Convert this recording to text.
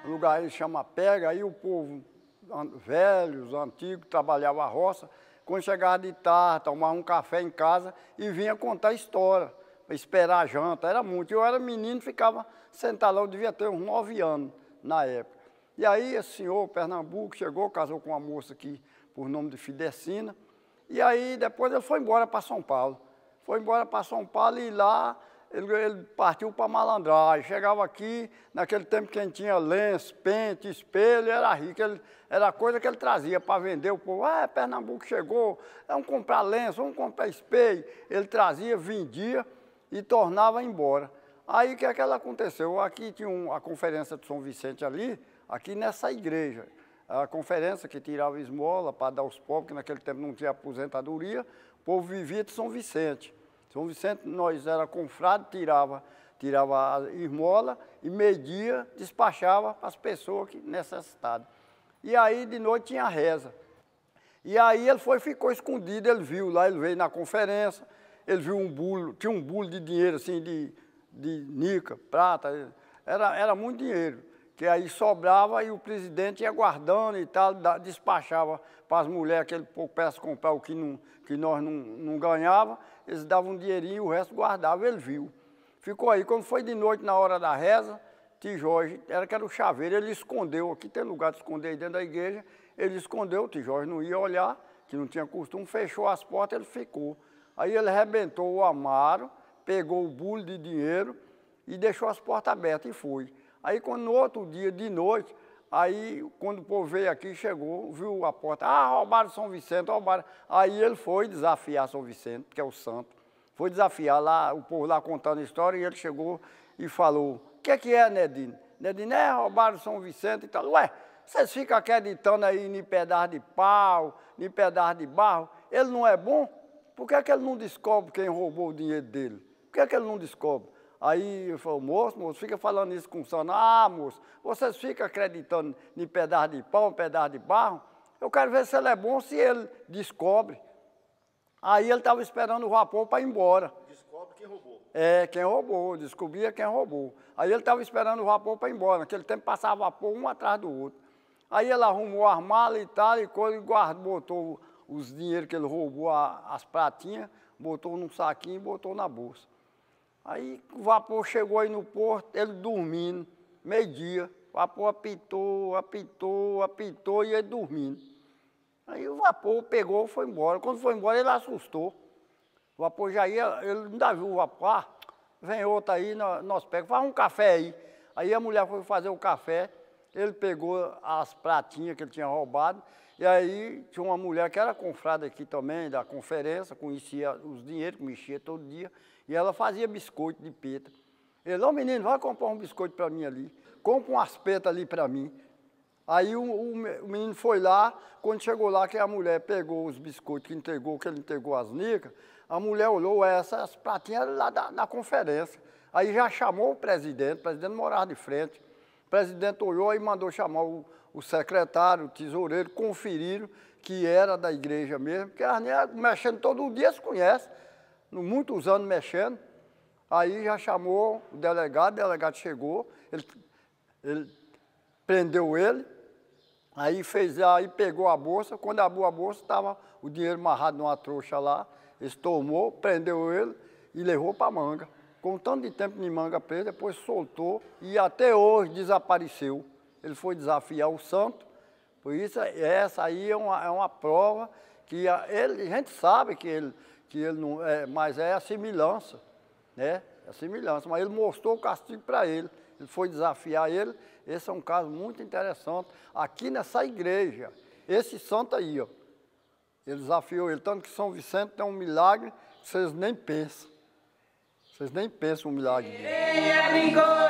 um lugar aí chama Pega, aí o povo velho, os antigos, trabalhava a roça, quando chegava de tarde, tomava um café em casa e vinha contar história, para esperar a janta, era muito. Eu era menino, ficava sentado lá, eu devia ter uns 9 anos na época. E aí esse senhor, Pernambuco, chegou, casou com uma moça aqui por nome de Fidecina, e aí depois ele foi embora para São Paulo. Foi embora para São Paulo e lá ele partiu para malandragem. Chegava aqui, naquele tempo quem tinha lenço, pente, espelho, era rico. Era coisa que ele trazia para vender. O povo, Pernambuco chegou, vamos comprar lenço, vamos comprar espelho. Ele trazia, vendia e tornava embora. Aí o que é que aconteceu? Aqui tinha a conferência de São Vicente ali, aqui nessa igreja. A conferência que tirava esmola para dar aos pobres, que naquele tempo não tinha aposentadoria, o povo vivia de São Vicente. São Vicente, nós era confrade, tirava a esmola e media, despachava para as pessoas que necessitavam. E aí de noite tinha reza. E aí ele ficou escondido, ele viu lá, ele veio na conferência, ele viu um bulo, tinha um bulo de dinheiro assim, de nica, prata, era muito dinheiro. Que aí sobrava e o presidente ia guardando e tal, despachava para as mulheres, aquele pouco peça comprar o que nós não ganhava, eles davam um dinheirinho e o resto guardava, ele viu. Ficou aí, quando foi de noite na hora da reza, Tio Jorge, que era o chaveiro, ele escondeu, aqui tem lugar de esconder aí dentro da igreja, ele escondeu, o Tio Jorge não ia olhar, que não tinha costume, fechou as portas, ele ficou. Aí ele arrebentou o armário, pegou o bulo de dinheiro e deixou as portas abertas e foi. Aí, quando no outro dia, de noite, aí, quando o povo veio aqui, chegou, viu a porta, roubaram São Vicente, roubaram. Aí ele foi desafiar São Vicente, que é o santo, foi desafiar lá, o povo lá contando a história, e ele chegou e falou, o que é, Nedino? Nedino, roubaram São Vicente e tal. Ué, vocês ficam acreditando aí em pedaço de pau, em pedaço de barro, ele não é bom? Por que ele não descobre quem roubou o dinheiro dele? Por que ele não descobre? Aí eu falei, moço, fica falando isso com o sono. Moço, vocês ficam acreditando em pedaço de pau, em pedaço de barro? Eu quero ver se ele é bom, se ele descobre. Aí ele estava esperando o vapor para ir embora. Descobre quem roubou. Quem roubou, descobria quem roubou. Aí ele estava esperando o vapor para ir embora. Naquele tempo passava vapor um atrás do outro. Aí ele arrumou as malas e tal, e botou os dinheiros que ele roubou, as pratinhas, botou num saquinho e botou na bolsa. Aí o vapor chegou aí no porto, ele dormindo, meio-dia. O vapor apitou e ele dormindo. Aí o vapor pegou e foi embora. Quando foi embora, ele assustou. O vapor já ia, ele ainda viu o vapor, vem outro aí, nós pegamos, faz um café aí. Aí a mulher foi fazer o café, ele pegou as pratinhas que ele tinha roubado, e aí tinha uma mulher que era confrada aqui também, da conferência, conhecia os dinheiros, que mexia todo dia, e ela fazia biscoito de peta. Ele, menino, vai comprar um biscoito para mim ali, compra umas petas ali para mim. Aí o menino foi lá, quando chegou lá, que a mulher pegou os biscoitos que ele entregou as nicas, a mulher olhou, essas pratinhas lá da conferência. Aí já chamou o presidente morava de frente. O presidente olhou e mandou chamar o secretário, o tesoureiro, conferiram que era da igreja mesmo, porque as negras mexendo todo dia se conhece, muitos anos mexendo. Aí já chamou o delegado chegou, ele prendeu ele, aí pegou a bolsa, quando abriu a bolsa estava o dinheiro amarrado numa trouxa lá, ele tomou, prendeu ele e levou para Manga. Com tanto de tempo em Manga preso, depois soltou e até hoje desapareceu. Ele foi desafiar o santo, por isso essa aí é uma prova que a gente sabe que ele não é, mas é a semelhança, né? É a semelhança, mas ele mostrou o castigo para ele. Ele foi desafiar ele. Esse é um caso muito interessante. Aqui nessa igreja, esse santo aí, ó, ele desafiou ele. Tanto que São Vicente tem um milagre que vocês nem pensam. Vocês nem pensam o milagre dele.